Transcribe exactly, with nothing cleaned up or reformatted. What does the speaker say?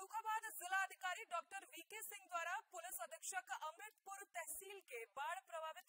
फर्रुखाबाद जिला अधिकारी doctor VK Singh द्वारा पुलिस अधीक्षक अमृतपुर तहसील के बाढ़ प्रभावित